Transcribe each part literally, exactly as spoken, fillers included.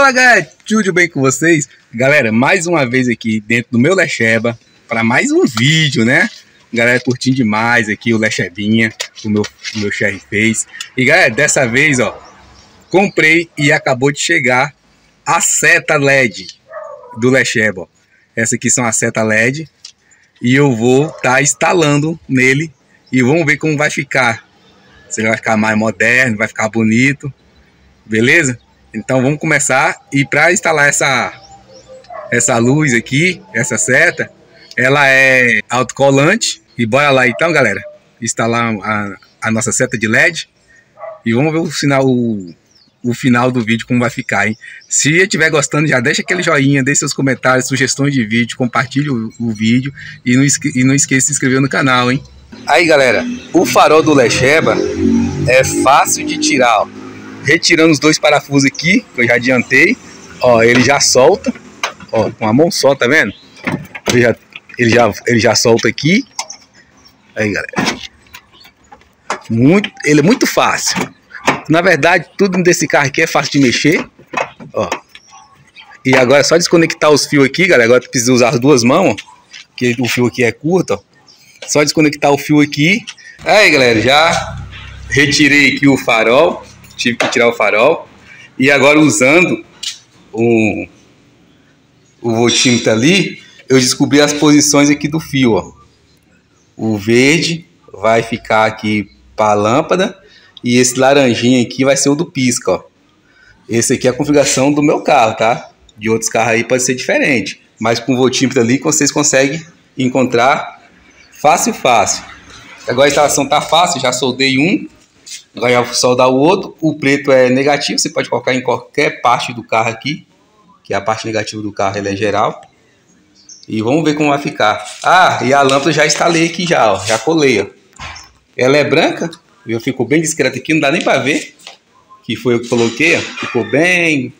Fala galera, tudo bem com vocês? Galera, mais uma vez aqui dentro do meu Lecheba para mais um vídeo, né? Galera, curtindo demais aqui o Lechebinha, o meu, o meu Cherry fez. E galera, dessa vez, ó, comprei e acabou de chegar a seta L E D do Lecheba. Essa aqui são as setas L E D e eu vou estar tá instalando nele e vamos ver como vai ficar. Se ele vai ficar mais moderno, vai ficar bonito, beleza? Então vamos começar. E para instalar essa essa luz aqui, essa seta, ela é autocolante. E bora lá então, galera, instalar a, a nossa seta de L E D e vamos ver o final, o, o final do vídeo como vai ficar, hein? Se estiver gostando, já deixa aquele joinha, deixe seus comentários, sugestões de vídeo, compartilhe o, o vídeo e não, e não esqueça de se inscrever no canal, hein? Aí galera, o farol do Lecheba é fácil de tirar, ó. Retirando os dois parafusos aqui, que eu já adiantei, ó, ele já solta, ó, com a mão só, tá vendo? Ele já, ele já, ele já solta aqui. Aí galera, muito, ele é muito fácil. Na verdade, tudo desse carro aqui é fácil de mexer, ó. E agora é só desconectar os fios aqui, galera. Agora precisa usar as duas mãos, porque o fio aqui é curto, ó. Só desconectar o fio aqui. Aí galera, já retirei aqui o farol. Tive que tirar o farol. E agora usando o, o voltímetro ali, eu descobri as posições aqui do fio, ó. O verde vai ficar aqui para a lâmpada e esse laranjinha aqui vai ser o do pisca, ó. Esse aqui é a configuração do meu carro, tá? De outros carros aí pode ser diferente, mas com o voltímetro ali vocês conseguem encontrar fácil, fácil. Agora a instalação tá fácil, já soldei um. Agora eu vou soldar o outro. O preto é negativo, você pode colocar em qualquer parte do carro aqui, que é a parte negativa do carro, ele é geral. E vamos ver como vai ficar. Ah, e a lâmpada já instalei aqui já, ó, já colei, ó. Ela é branca, eu ficou bem discreta aqui, não dá nem para ver que foi eu que coloquei, ó. Ficou bem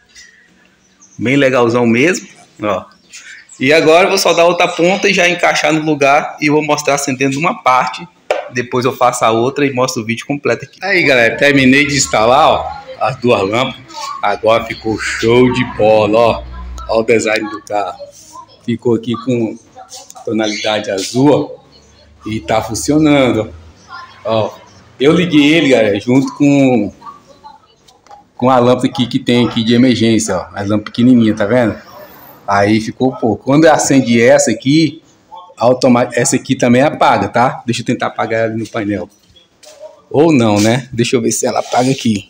bem legalzão mesmo, ó. E agora eu vou soldar outra ponta e já encaixar no lugar e vou mostrar acendendo uma parte. Depois eu faço a outra e mostro o vídeo completo aqui. Aí galera, terminei de instalar, ó, as duas lâmpadas. Agora ficou show de bola, ó. Ó o design do carro. Ficou aqui com tonalidade azul, ó, e tá funcionando, ó. Eu liguei ele, galera, junto com com a lâmpada aqui que tem aqui de emergência, ó. As lâmpadas pequenininhas, tá vendo? Aí ficou, pô, quando eu acendi essa aqui, automático, essa aqui também apaga, tá? Deixa eu tentar apagar ela no painel. Ou não, né? Deixa eu ver se ela apaga aqui.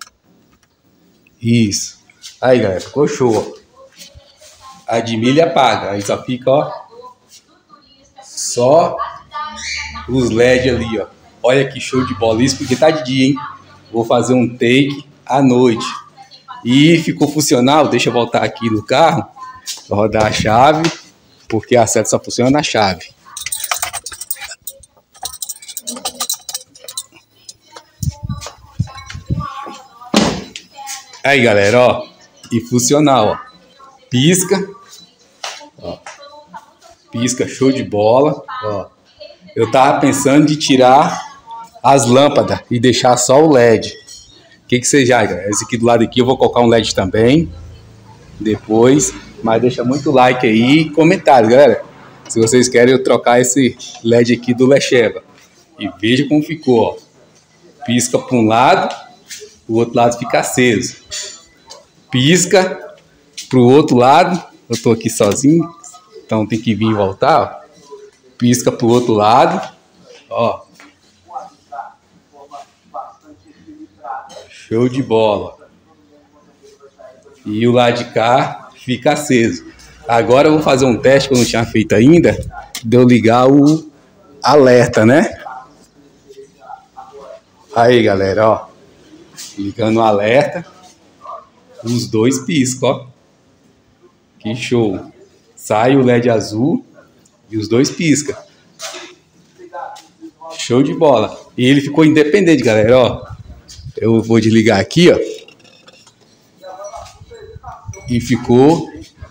Isso. Aí, galera, ficou show, ó. A de milha apaga. Aí só fica, ó, só os L E D ali, ó. Olha que show de bola. Isso porque tá de dia, hein? Vou fazer um take à noite. E ficou funcional. Deixa eu voltar aqui no carro. Vou rodar a chave, porque a seta só funciona na chave. Aí galera, ó, e funcional, ó. Pisca, ó. Pisca, show de bola, ó. Eu tava pensando de tirar as lâmpadas e deixar só o L E D. O que que vocês já, galera? Esse aqui do lado aqui eu vou colocar um L E D também depois, mas deixa muito like aí e comentário, galera. Se vocês querem eu trocar esse L E D aqui do Lecheba. E veja como ficou, ó. Pisca para um lado, o outro lado fica aceso. Pisca para o outro lado. Eu tô aqui sozinho, então tem que vir e voltar, ó. Pisca para o outro lado, ó. Show de bola. E o lado de cá fica aceso. Agora eu vou fazer um teste que eu não tinha feito ainda, de eu ligar o alerta, né? Aí galera, ó, ligando o alerta, os dois piscam, ó. Que show. Sai o L E D azul e os dois piscam. Show de bola. E ele ficou independente, galera, ó. Eu vou desligar aqui, ó. E ficou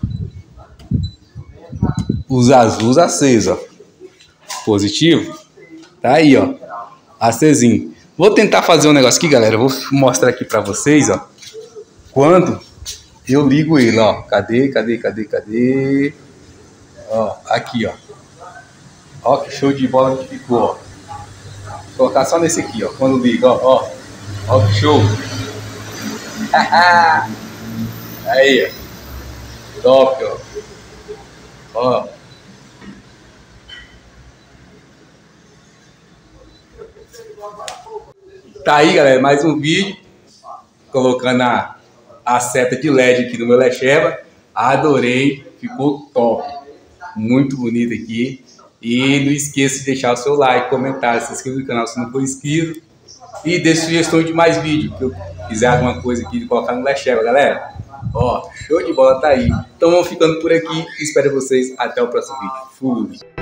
os azuis acesos, ó. Positivo. Tá aí, ó. Acesinho. Vou tentar fazer um negócio aqui, galera. Eu vou mostrar aqui pra vocês, ó. Quando eu ligo ele, ó. Cadê, cadê, cadê, cadê? Ó, aqui, ó. Ó que show de bola que ficou, ó. Vou colocar só nesse aqui, ó. Quando liga, ó, ó. Ó que show. Aí, ó. Top, ó. Ó. Tá aí, galera, mais um vídeo. Colocando a, a seta de L E D aqui no meu Lecheba. Adorei. Ficou top. Muito bonito aqui. E não esqueça de deixar o seu like, comentar, se inscrever no canal se não for inscrito. E dê sugestão de mais vídeo. Se eu quiser alguma coisa aqui de colocar no Lecheba, galera. Ó, show de bola, tá aí. Então vamos ficando por aqui. Espero vocês até o próximo vídeo. Fui!